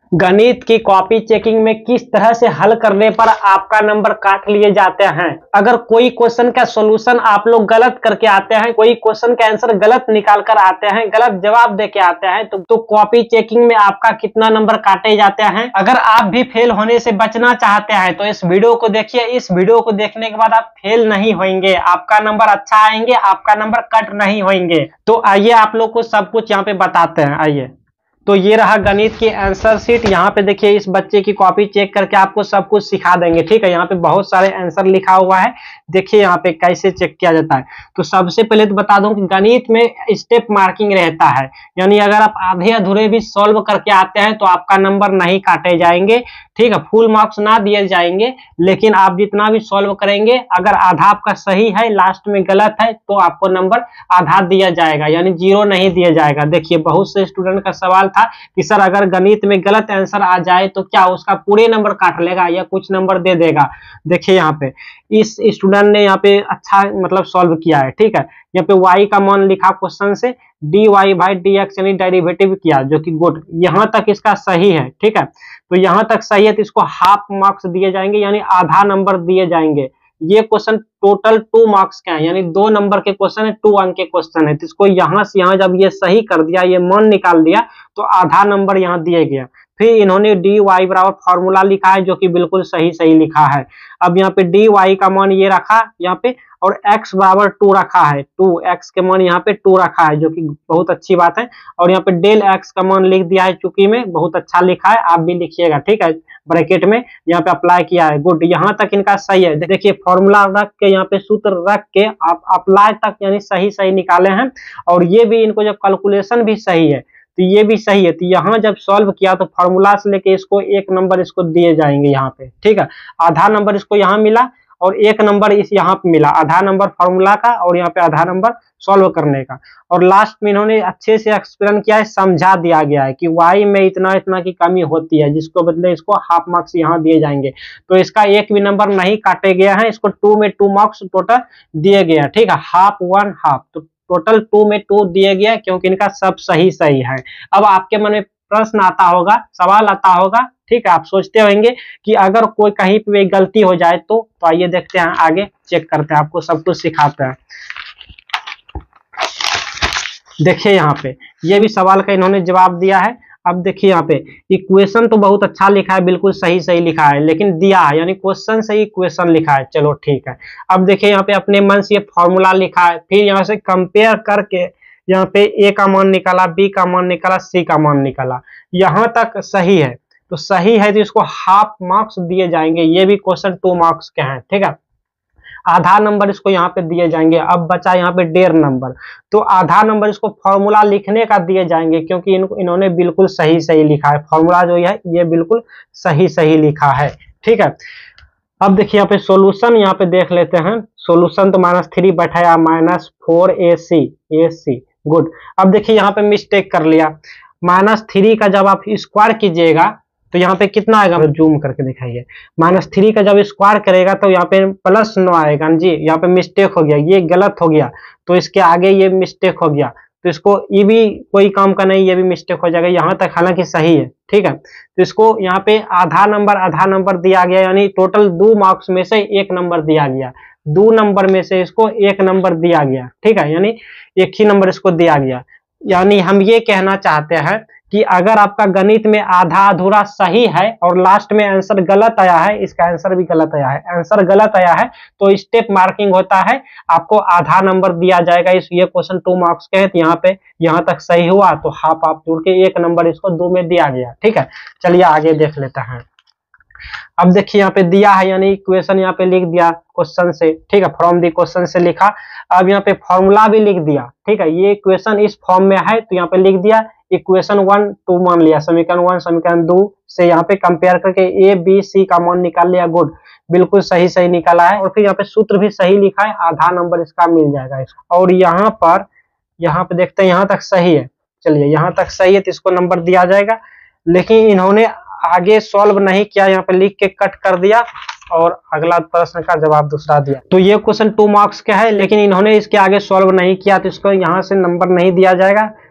गणित की copy checking में किस तरह से हल करने पर आपका नंबर काट लिए जाते हैं। अगर कोई क्वेश्चन का सॉल्यूशन आप लोग गलत करके आते हैं, कोई क्वेश्चन का आंसर गलत निकाल कर आते हैं, गलत जवाब दे के आते हैं, तो कॉपी चेकिंग में आपका कितना नंबर काटे जाते हैं। अगर आप भी फेल होने से बचना चाहते हैं तो इस वीडियो को देखिए। इस वीडियो को देखने के बाद आप फेल नहीं होंगे, आपका नंबर अच्छा आएंगे, आपका नंबर कट नहीं होंगे। तो आइए आप लोग को सब कुछ यहाँ पे बताते हैं। आइए, तो ये रहा गणित की आंसर शीट। यहाँ पे देखिए, इस बच्चे की कॉपी चेक करके आपको सब कुछ सिखा देंगे। ठीक है, यहाँ पे बहुत सारे आंसर लिखा हुआ है। देखिए यहाँ पे कैसे चेक किया जाता है। तो सबसे पहले तो बता दूं कि गणित में स्टेप मार्किंग रहता है, यानी अगर आप आधे अधूरे भी सॉल्व करके आते हैं तो आपका नंबर नहीं काटे जाएंगे। ठीक है, फुल मार्क्स ना दिए जाएंगे, लेकिन आप जितना भी सॉल्व करेंगे, अगर आधा आपका सही है, लास्ट में गलत है, तो आपको नंबर आधा दिया जाएगा, यानी 0 नहीं दिया जाएगा। देखिए, बहुत से स्टूडेंट का सवाल था कि सर अगर गणित में गलत आंसर आ जाए तो क्या उसका पूरे नंबर काट लेगा या कुछ नंबर दे देगा। देखिए यहाँ पे इस स्टूडेंट ने यहाँ पे अच्छा मतलब सॉल्व किया है। ठीक है, यहाँ पे y का मान लिखा क्वेश्चन से, dy बाई dx यानी डेरिवेटिव किया, जो कि गुड, यहाँ तक इसका सही है। ठीक है, तो यहाँ तक सही है तो इसको हाफ मार्क्स दिए जाएंगे, यानी आधा नंबर दिए जाएंगे। ये क्वेश्चन टोटल 2 मार्क्स का है, यानी 2 नंबर के क्वेश्चन है, 2 अंक के क्वेश्चन है। तो इसको यहाँ से यहाँ जब ये सही कर दिया, ये मान निकाल दिया, तो आधा नंबर यहाँ दिया गया। फिर इन्होंने dy बराबर फॉर्मूला लिखा है, जो कि बिल्कुल सही लिखा है। अब यहाँ पे dy का मान ये रखा यहाँ पे, और x बराबर 2 रखा है, 2 x के मान यहाँ पे 2 रखा है, जो कि बहुत अच्छी बात है। और यहाँ पे डेल x का मान लिख दिया है, चूंकि में बहुत अच्छा लिखा है, आप भी लिखिएगा। ठीक है, ब्रैकेट में यहाँ पे अप्लाई किया है, गुड, यहाँ तक इनका सही है। देखिए, फॉर्मूला रख के यहाँ पे सूत्र रख के आप अप्लाई तक यानी सही निकाले हैं। और ये भी इनको जब कैलकुलेशन भी सही है तो ये भी सही है। तो यहाँ जब सॉल्व किया तो फॉर्मूला से लेके इसको 1 नंबर इसको दिए जाएंगे यहाँ पे। ठीक है, आधा नंबर इसको यहाँ मिला और 1 नंबर इस यहाँ पे मिला, आधा नंबर फॉर्मूला का और यहाँ पे आधा नंबर सॉल्व करने का। और लास्ट में इन्होंने अच्छे से एक्सप्लेन किया है, समझा दिया गया है कि y में इतना की कमी होती है, जिसको बदले इसको हाफ मार्क्स यहाँ दिए जाएंगे। तो इसका एक भी नंबर नहीं काटे गया है, इसको 2 में 2 मार्क्स टोटल दिए गया। ठीक है, हाफ 1 हाफ, तो टोटल 2 में 2 दिए गया, क्योंकि इनका सब सही है। अब आपके मन में प्रश्न आता होगा, सवाल आता होगा, ठीक है, आप सोचते होंगे कि अगर कोई कहीं पे गलती हो जाए तो आइए देखते हैं, आगे चेक करते हैं, आपको सब कुछ सिखाते हैं। देखिए यहाँ पे ये भी सवाल का इन्होंने जवाब दिया है। अब देखिए यहाँ पे इक्वेशन तो बहुत अच्छा लिखा है, बिल्कुल सही लिखा है, लेकिन दिया है यानी क्वेश्चन से ही इक्वेशन लिखा है। चलो ठीक है, अब देखिए यहाँ पे अपने मन से ये फॉर्मूला लिखा है, फिर यहाँ से कंपेयर करके यहाँ पे ए का मान निकाला, बी का मान निकाला, सी का मान निकाला, यहाँ तक सही है। तो सही है तो इसको हाफ मार्क्स दिए जाएंगे। ये भी क्वेश्चन 2 मार्क्स के हैं। ठीक है, आधा नंबर इसको यहाँ पे दिए जाएंगे। अब बचा यहाँ पे 1.5 नंबर, तो आधा नंबर इसको फॉर्मूला लिखने का दिए जाएंगे, क्योंकि इन्होंने बिल्कुल सही लिखा है। फॉर्मूला जो है ये बिल्कुल सही लिखा है। ठीक है, अब देखिए यहाँ पे सॉल्यूशन यहाँ पे देख लेते हैं। सॉल्यूशन तो -3 बैठाया, -4ac, गुड। अब देखिए यहाँ पे मिस्टेक कर लिया, -3 का जब आप स्क्वायर कीजिएगा तो यहाँ पे कितना आएगा, जूम करके दिखाइए। -3 का जब स्क्वायर करेगा तो यहाँ पे +9 आएगा जी। यहाँ पे मिस्टेक हो गया, ये गलत हो गया, तो इसके आगे ये मिस्टेक हो गया, तो इसको ये भी कोई काम का नहीं, ये भी मिस्टेक हो जाएगा। यहाँ तक हालांकि सही है। ठीक है, तो इसको यहाँ पे आधा नंबर दिया गया, यानी टोटल 2 मार्क्स में से 1 नंबर दिया गया, 2 नंबर में से इसको 1 नंबर दिया गया। ठीक है, यानी 1 ही नंबर इसको दिया गया। यानी हम ये कहना चाहते हैं कि अगर आपका गणित में आधा अधूरा सही है और लास्ट में आंसर गलत आया है, इसका आंसर भी गलत आया है, आंसर गलत आया है, तो स्टेप मार्किंग होता है, आपको आधा नंबर दिया जाएगा। ये क्वेश्चन 2 मार्क्स के है, तो यहाँ पे यहाँ तक सही हुआ तो हाफ आप जोड़ के 1 नंबर इसको 2 में दिया गया। ठीक है, चलिए आगे देख लेते हैं। अब देखिए यहाँ पे दिया है, यानी इक्वेशन यहाँ पे लिख दिया क्वेश्चन से। ठीक है, फ्रॉम द क्वेश्चन से लिखा। अब यहाँ पे फॉर्मूला भी लिख दिया। ठीक है, ये इक्वेशन इस फॉर्म में है तो यहाँ पे लिख दिया इक्वेशन 1 2 मान लिया, समीकरण 1 समीकरण 2 से यहाँ पे कंपेयर करके ए बी सी का मान निकाल लिया, गुड, बिल्कुल सही निकाला है। और फिर यहाँ पे सूत्र भी सही लिखा है, आधा नंबर इसका मिल जाएगा इसको। और यहाँ पे देखते हैं, यहाँ तक सही है। चलिए यहाँ तक सही है तो इसको नंबर दिया जाएगा, लेकिन इन्होंने आगे सॉल्व नहीं किया, यहाँ पे लिख के कट कर दिया और अगला प्रश्न का जवाब दूसरा दिया। तो ये क्वेश्चन 2 मार्क्स का है, लेकिन इन्होंने इसके आगे सॉल्व नहीं किया, तो इसको यहाँ से नंबर नहीं दिया जाएगा।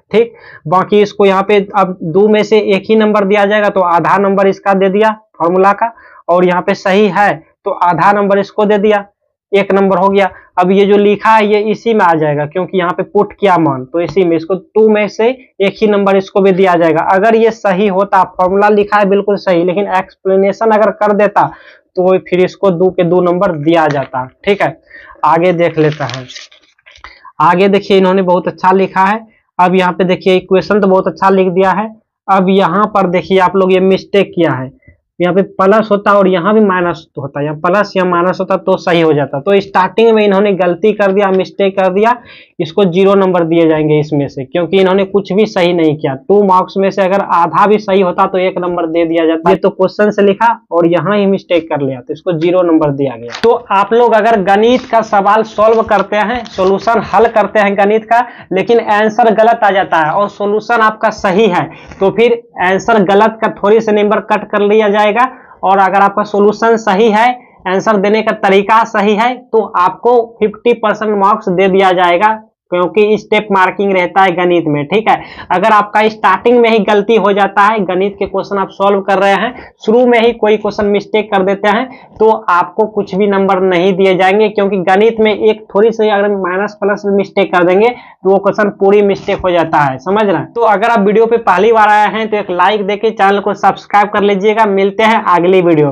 ठीक। बाकी इसको यहाँ पे अब 2 में से एक ही नंबर दिया जाएगा तो आधा नंबर इसका दे दिया फॉर्मूला का, और यहाँ पे सही है तो आधा नंबर इसको दे दिया, 1 नंबर हो गया। अब ये जो लिखा है ये इसी में आ जाएगा क्योंकि यहाँ पे पुट किया मान, तो इसी में इसको 2 में से एक ही नंबर इसको भी दिया जाएगा। अगर ये सही होता, फॉर्मूला लिखा है बिल्कुल सही, लेकिन एक्सप्लेनेशन अगर कर देता तो फिर इसको 2 के 2 नंबर दिया जाता। ठीक है, आगे देख लेता है। आगे देखिए इन्होंने बहुत अच्छा लिखा है। अब यहाँ पे देखिए इक्वेशन तो बहुत अच्छा लिख दिया है। अब यहाँ पर देखिए आप लोग ये मिस्टेक किया है, यहाँ पे प्लस होता और यहाँ भी माइनस होता, यहाँ प्लस या माइनस होता तो सही हो जाता। तो स्टार्टिंग में इन्होंने गलती कर दिया, मिस्टेक कर दिया, इसको 0 नंबर दिए जाएंगे इसमें से, क्योंकि इन्होंने कुछ भी सही नहीं किया। 2 मार्क्स में से अगर आधा भी सही होता तो 1 नंबर दे दिया जाता। ये तो क्वेश्चन से लिखा और यहाँ ही मिस्टेक कर लिया तो इसको 0 नंबर दिया गया। तो आप लोग अगर गणित का सवाल सॉल्व करते हैं, सोल्यूशन हल करते हैं गणित का, लेकिन आंसर गलत आ जाता है और सोल्यूशन आपका सही है, तो फिर आंसर गलत का थोड़ी से नंबर कट कर लिया जाएगा। और अगर आपका सॉल्यूशन सही है, आंसर देने का तरीका सही है, तो आपको 50% मार्क्स दे दिया जाएगा, क्योंकि स्टेप मार्किंग रहता है गणित में। ठीक है, अगर आपका स्टार्टिंग में ही गलती हो जाता है, गणित के क्वेश्चन आप सॉल्व कर रहे हैं, शुरू में ही कोई क्वेश्चन मिस्टेक कर देते हैं, तो आपको कुछ भी नंबर नहीं दिए जाएंगे, क्योंकि गणित में एक थोड़ी सी अगर माइनस प्लस मिस्टेक कर देंगे तो वो क्वेश्चन पूरी मिस्टेक हो जाता है, समझ रहे हैं। तो अगर आप वीडियो पे पहली बार आए हैं तो एक लाइक देके चैनल को सब्सक्राइब कर लीजिएगा। मिलते हैं अगली वीडियो।